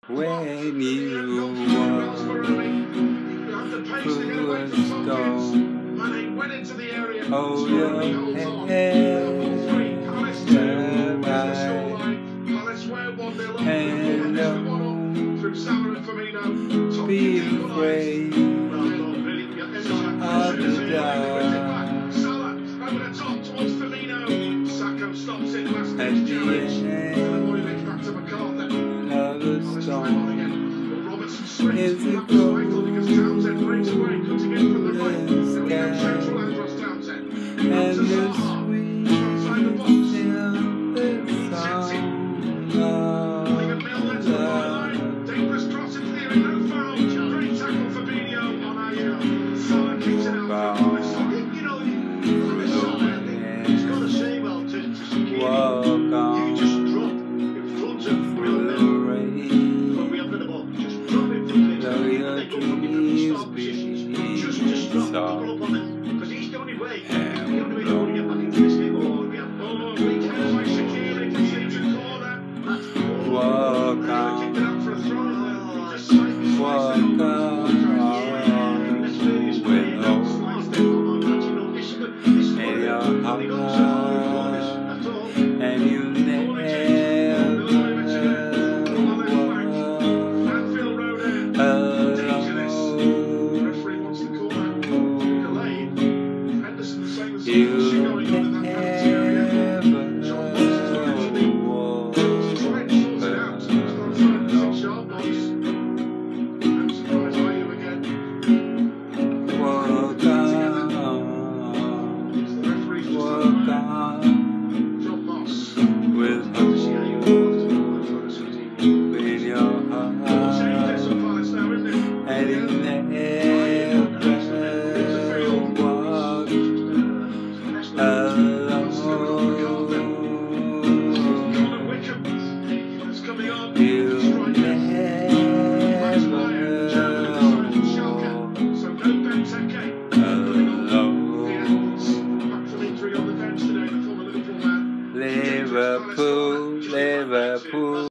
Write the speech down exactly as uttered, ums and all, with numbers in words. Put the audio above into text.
When you walk through a storm, hold your head high and don't be afraid of the dark. At the end of the storm is a golden sky and the sweet silver song of love. Walk on through the rain, though your dreams be soft and blown. Walk on